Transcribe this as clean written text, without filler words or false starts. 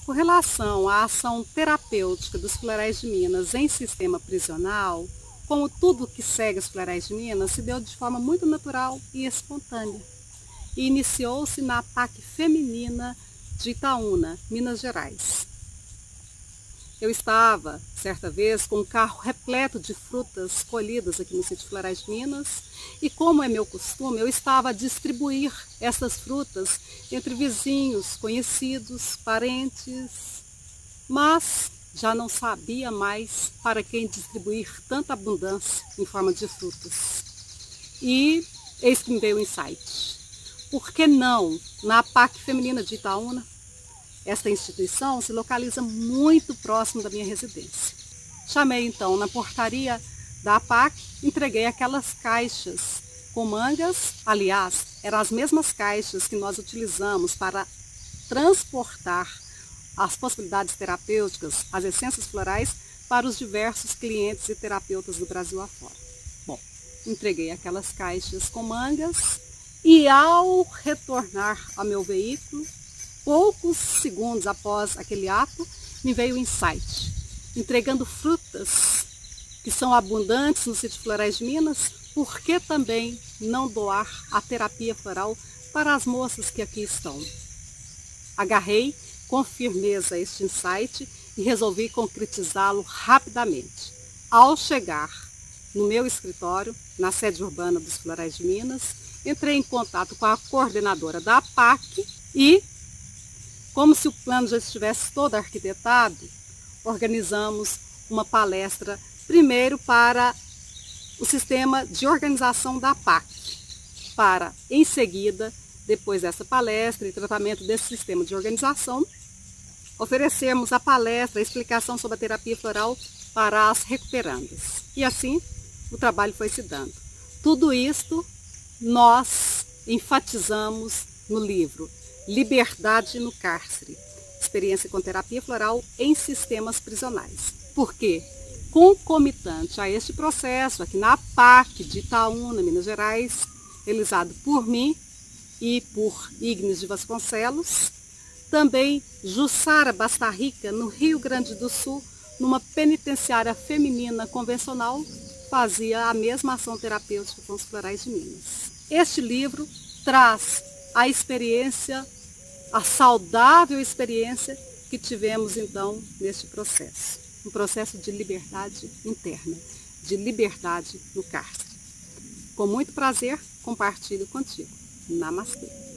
Com relação à ação terapêutica dos florais de Minas em sistema prisional, como tudo que segue os florais de Minas, se deu de forma muito natural e espontânea. E iniciou-se na PAC feminina de Itaúna, Minas Gerais. Eu estava, certa vez, com um carro repleto de frutas colhidas aqui no sítio Florais de Minas, e como é meu costume, eu estava a distribuir essas frutas entre vizinhos, conhecidos, parentes, mas já não sabia mais para quem distribuir tanta abundância em forma de frutas. E eis que me veio o insight. Por que não na PAC feminina de Itaúna? Esta instituição se localiza muito próximo da minha residência. Chamei então na portaria da APAC, entreguei aquelas caixas com mangas, aliás, eram as mesmas caixas que nós utilizamos para transportar as possibilidades terapêuticas, as essências florais, para os diversos clientes e terapeutas do Brasil afora. Bom, entreguei aquelas caixas com mangas e ao retornar ao meu veículo, poucos segundos após aquele ato, me veio o insight. Entregando frutas que são abundantes no sítio Florais de Minas, por que também não doar a terapia floral para as moças que aqui estão? Agarrei com firmeza este insight e resolvi concretizá-lo rapidamente. Ao chegar no meu escritório, na sede urbana dos Florais de Minas, entrei em contato com a coordenadora da APAC e, como se o plano já estivesse todo arquitetado, organizamos uma palestra primeiro para o sistema de organização da APAC, para em seguida, depois dessa palestra e tratamento desse sistema de organização, oferecermos a palestra, a explicação sobre a terapia floral para as recuperandas. E assim o trabalho foi se dando. Tudo isto nós enfatizamos no livro Liberdade no Cárcere, experiência com terapia floral em sistemas prisionais. Porque, concomitante a este processo, aqui na PAC de Itaúna, Minas Gerais, realizado por mim e por Ignes de Vasconcelos, também Jussara Bastarrica, no Rio Grande do Sul, numa penitenciária feminina convencional, fazia a mesma ação terapêutica com os florais de Minas. Este livro traz a experiência, a saudável experiência que tivemos então neste processo. Um processo de liberdade interna, de liberdade no cárcere. Com muito prazer, compartilho contigo. Namastê.